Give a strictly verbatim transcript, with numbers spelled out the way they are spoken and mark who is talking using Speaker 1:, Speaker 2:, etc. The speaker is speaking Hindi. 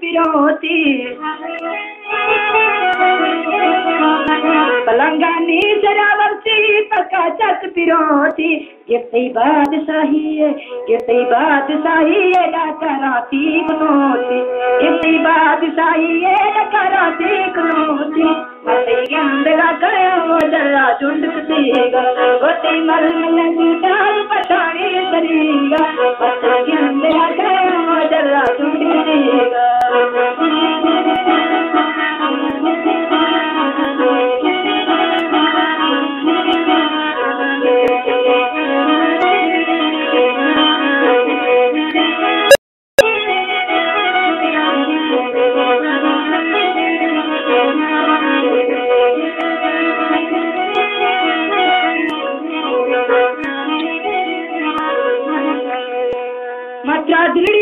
Speaker 1: पिरोती पलंगानी जरावरती पका चक पिरोती ये सही बादशाही है ये सही बादशाही है डकराती कनोती ये सही बादशाही है डकराती कनोती मते अंदर गयो जरा झुंड कसेगा गोते मल मल गुटार पठानी करेगा मते अंदर गयो जरा झुंड कसेगा मत्रा